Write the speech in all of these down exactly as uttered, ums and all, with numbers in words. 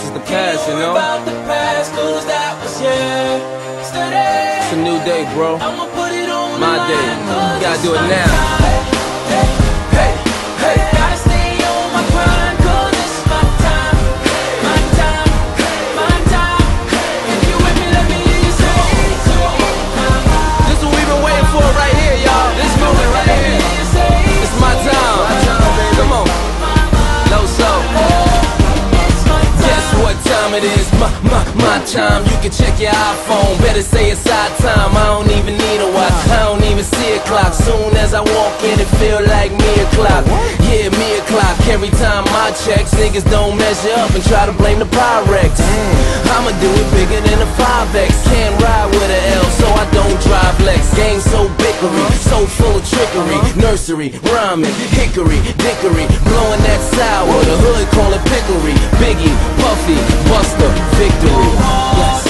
is the past, you know? About the past, 'cause that was yesterday. It's a new day, bro. I'ma put it on my day. You gotta do it now. Hey, hey, hey, gotta stay on my grind, 'cause it's my time, my time, my time. If you with me, let me hear you say so. This is what we've been waiting for right here, y'all. This moment right here. It's my time. Come on. Low soul. Guess what time it is? My, my, my time. You can check your iPhone. Better say it's our time. I don't even need a watch. I don't even see a clock. Soon as I walk in, it feel like me o'clock. Yeah, me o'clock. Every time I check, niggas don't measure up and try to blame the Pyrex. I'ma do it bigger than a five X. Can't ride with an L, so I don't drive Lex. Game so bickery, so full of trickery. Nursery, rhyming, hickory, dickory, blowing that sour. The hood call it pickery. Biggie, Puffy, Buster, victory. Yes.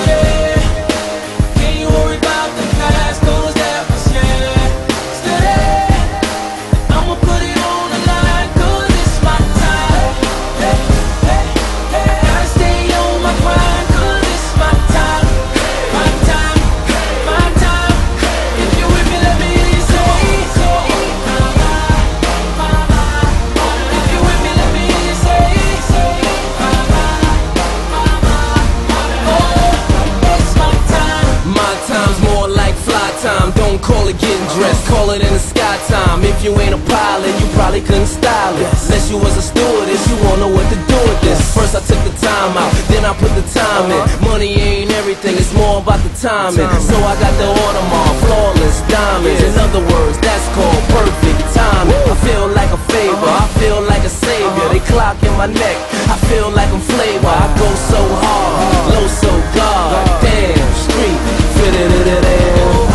Don't call it getting dressed, call it in the sky time. If you ain't a pilot, you probably couldn't style it. Unless you was a stewardess, you won't know what to do with this. First I took the time out, then I put the time in. Money ain't everything, it's more about the timing. So I got the Audemars, flawless diamonds. In other words, that's called perfect timing. I feel like a favor, I feel like a savior. They clock in my neck, I feel like I'm flavor. I go so hard, low so God. Damn, street, fit it in it.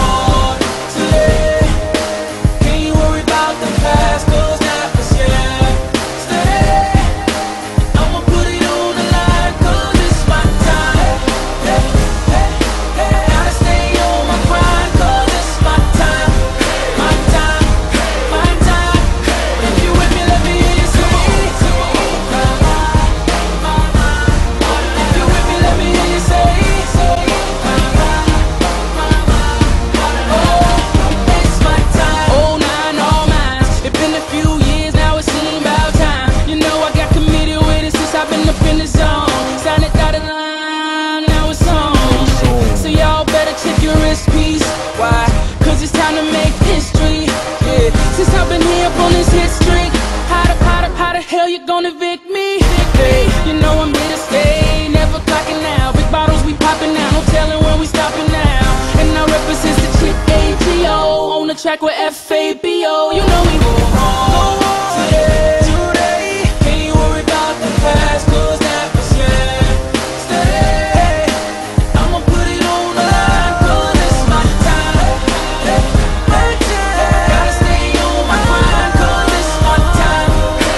Gonna evict me, hey, you know I'm here to stay, never clocking out. Big bottles we popping now, no telling when we stopping now. And I represent the chick A G O on the track with F A B O. You know we go hard today, today. Can't you worry about the past, 'cause that was yesterday. I'ma put it on the line, 'cause it's my time, my time. Gotta stay on my grind, 'cause it's my time.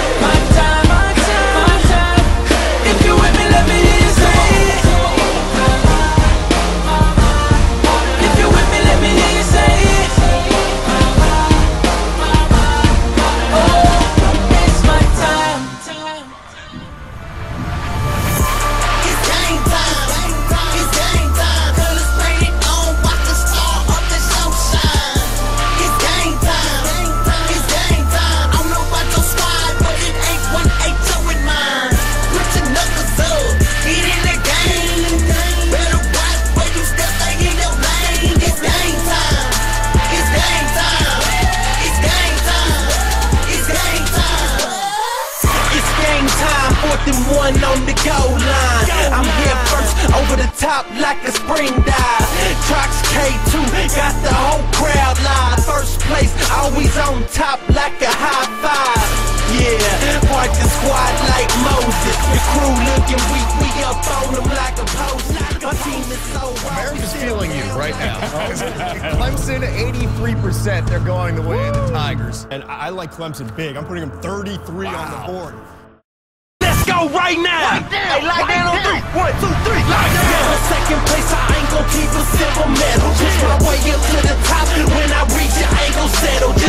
One on the goal line, I'm here first, over the top like a spring dive. Trox K two, got the whole crowd live. First place, always on top like a high five. Yeah, part the squad like Moses. The crew looking weak, we up on them like a post. My team is so America's feeling you right now. Clemson, eighty-three percent, they're going the way of the Tigers. And I like Clemson big. I'm putting them thirty-three wow. on the board. Go right now! Right there, hey, lock right down on there. three. One, two, three. Lock down. Second place, I ain't gon' keep a silver medal. Just my way up to the top. When I reach it, I ain't gon' settle.